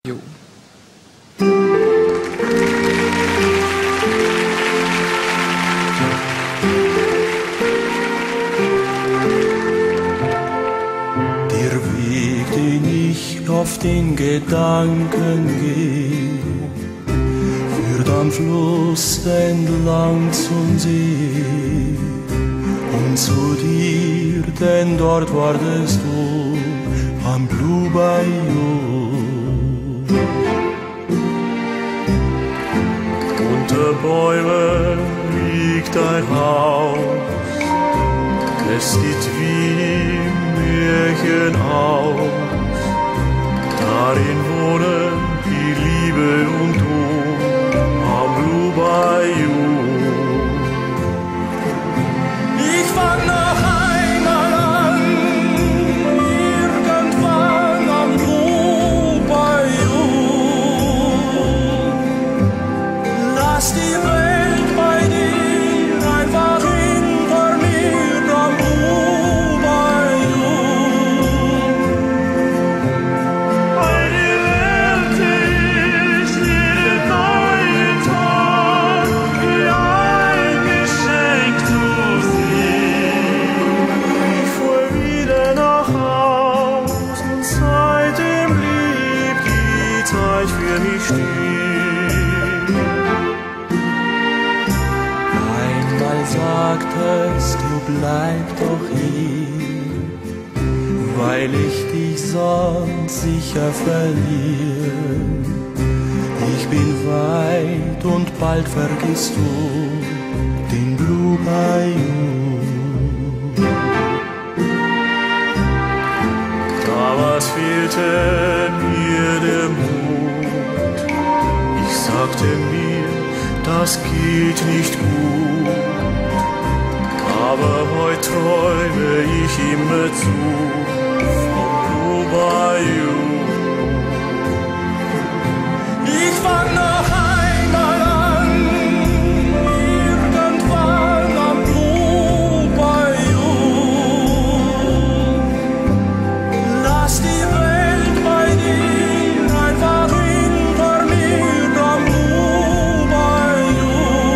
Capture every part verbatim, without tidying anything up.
Jo. Der Weg, den ich auf den Gedanken gehe, führt am Fluss entlang zum See und zu dir, denn dort wartest du am Blue Bayou. Unter Bäumen liegt ein Haus, es sieht wie Märchen aus. Darin wohnen die Liebe und du am Blue Bayou. Ich fang noch einmal an, irgendwann am Blue Bayou. Lass die Welt bei dir einfach hinter mir am Blue Bayou. Weil die Welt ist jeden neuen Tag wie ein Geschenk zu sehen. Ich fuhr wieder nach Haus und seitdem blieb die Zeit für mich stehen. Einmal sagtest du, bleib doch hier, weil ich dich sonst sicher verliere. Ich bin weit und bald vergisst du den Blue Bayou. Damals fehlte mir der Mut. Ich sagte mir, das geht nicht gut. Aber heute träume ich immer zu vom Blue Bayou. Ich fang noch einmal an, irgendwann am Blue Bayou. Lass die Welt bei dir einfach hinter mir am Blue Bayou.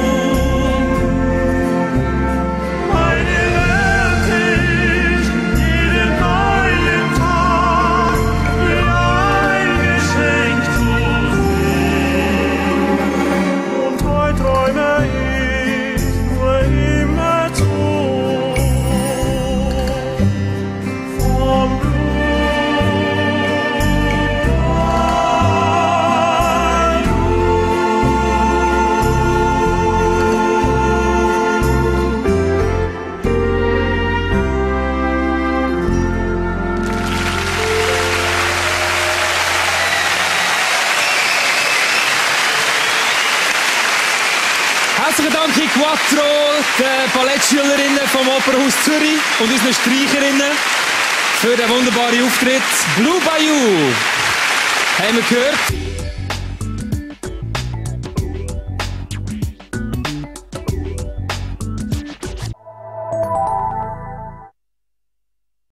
Meine Welt ist jeden neuen Tag wie ein Geschenk zu sehen. Und heute träume ich nur immer zu vom Blue Bayou. Herzlichen Dank in Quattro, den Ballettschülerinnen vom Opernhaus Zürich und unseren Streicherinnen für den wunderbaren Auftritt. Blue Bayou haben wir gehört.